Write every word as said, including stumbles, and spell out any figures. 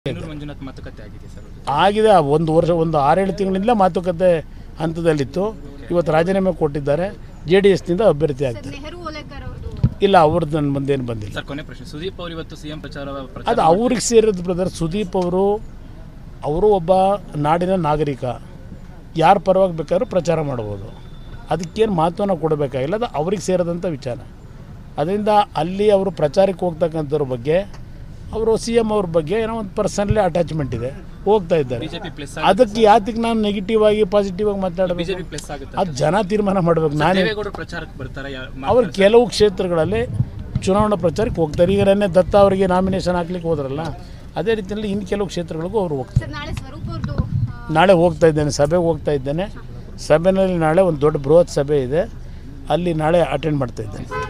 ಮಂಜುನಾಥ್ ಮಾತುಕತೆ ಆಗಿದೆ ಸರ್. ಆಗಿದೆ ಒಂದು ವರ್ಷ ಒಂದು ಆರೇಳು ತಿಂಗಳಿಂದ ಮಾತುಕತೆ ಹಂತದಲ್ಲಿತ್ತು. ಇವತ್ತು ರಾಜೀನಾಮೆ ಕೊಟ್ಟಿದ್ದಾರೆ. ಜೆ ಡಿ ಎಸ್ನಿಂದ ಅಭ್ಯರ್ಥಿ ಆಗ್ತಾರೆ. ಇಲ್ಲ ಅವ್ರದ್ದು ನನ್ನ ಮುಂದೇನು ಬಂದಿಲ್ಲ ಸರ್. ಕೊನೆ ಪ್ರಶ್ನೆ, ಸುದೀಪ್ ಅವರು ಇವತ್ತು ಸಿಎಂ ಪ್ರಚಾರ ಅದು ಅವ್ರಿಗೆ ಸೇರಿದ ಬ್ರದರ್. ಸುದೀಪ್ ಅವರು ಅವರು ಒಬ್ಬ ನಾಡಿನ ನಾಗರಿಕ, ಯಾರ ಪರವಾಗಿ ಬೇಕಾದ್ರೂ ಪ್ರಚಾರ ಮಾಡ್ಬೋದು. ಅದಕ್ಕೇನು ಮಹತ್ವನ ಕೊಡಬೇಕಾಗಿಲ್ಲ, ಅದು ಅವ್ರಿಗೆ ಸೇರಿದಂಥ ವಿಚಾರ. ಅದರಿಂದ ಅಲ್ಲಿ ಅವರು ಪ್ರಚಾರಕ್ಕೆ ಹೋಗ್ತಕ್ಕಂಥವ್ರ ಬಗ್ಗೆ, ಅವರು ಸಿ ಎಮ್ ಅವ್ರ ಬಗ್ಗೆ ಏನೋ ಒಂದು ಪರ್ಸನಲಿ ಅಟ್ಯಾಚ್ಮೆಂಟ್ ಇದೆ, ಹೋಗ್ತಾ ಇದ್ದಾರೆ. ಅದಕ್ಕೆ ಯಾತಕ್ಕೆ ನಾನು ನೆಗೆಟಿವ್ ಆಗಿ ಪಾಸಿಟಿವ್ ಆಗಿ ಮಾತಾಡಬೇಕು? ಅದು ಜನ ತೀರ್ಮಾನ ಮಾಡಬೇಕು. ನಾನೇ ಅವ್ರು ಕೆಲವು ಕ್ಷೇತ್ರಗಳಲ್ಲಿ ಚುನಾವಣಾ ಪ್ರಚಾರಕ್ಕೆ ಹೋಗ್ತಾರೆ. ಈಗ ನೆನ್ನೆ ದತ್ತ ಅವರಿಗೆ ನಾಮಿನೇಷನ್ ಹಾಕ್ಲಿಕ್ಕೆ ಹೋದ್ರಲ್ಲ, ಅದೇ ರೀತಿಯಲ್ಲಿ ಇನ್ನು ಕೆಲವು ಕ್ಷೇತ್ರಗಳಿಗೂ ಅವರು ಹೋಗ್ತಾರೆ. ನಾಳೆ ಹೋಗ್ತಾ ಇದ್ದೇನೆ, ಸಭೆಗೆ ಹೋಗ್ತಾ ಇದ್ದೇನೆ. ಸಭೆಯಲ್ಲಿ ನಾಳೆ ಒಂದು ದೊಡ್ಡ ಬೃಹತ್ ಸಭೆ ಇದೆ, ಅಲ್ಲಿ ನಾಳೆ ಅಟೆಂಡ್ ಮಾಡ್ತಾ ಇದ್ದೇನೆ.